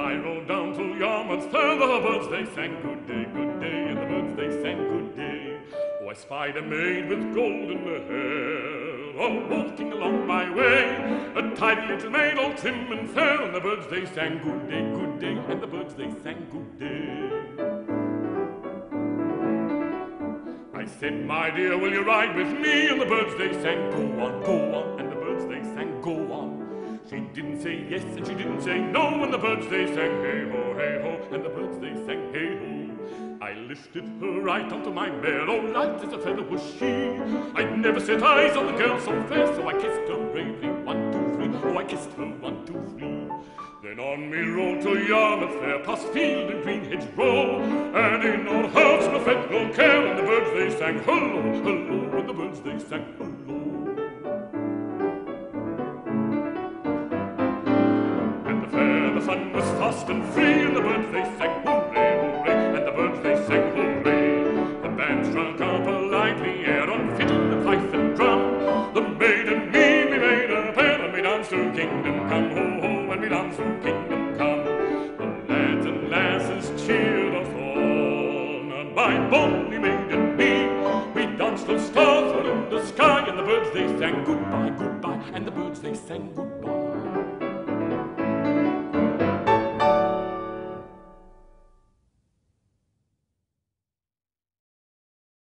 I rode down to Yarmouth, there the birds they sang good day, and the birds they sang good day. Oh, I spied a maid with golden hair, oh, walking along my way, a tidy little maid, all trim and fair, and the birds they sang good day, and the birds they sang good day. I said, my dear, will you ride with me? And the birds they sang, go on, and the birds they sang, go on. She didn't say yes, and she didn't say no, and the birds they sang, hey ho, and the birds they sang, hey ho. I lifted her right onto my mare, oh, light as a feather was she. I'd never set eyes on the girl so fair, so I kissed her bravely, 1, 2, 3, oh, I kissed her, 1, 2, 3. Then on me rode to Yarmouth fair, past field and green hedge row, and in no house no fed no care, and the birds they sang hullo, hullo, and the birds they sang hullo. And the fair, the fun was fast and free, and the birds they sang hooray, hooray, and the birds they sang hooray. The band struck up a lively air on fiddle and fife and drum. The maid and me, we made a pair, and we danced to Kingdom Come, ho, ho, and we danced to Kingdom Come. The lads and lasses cheered us on, by bonny maid and me. We danced till stars were in the sky, and the birds they sang goodbye, goodbye, and the birds they sang goodbye.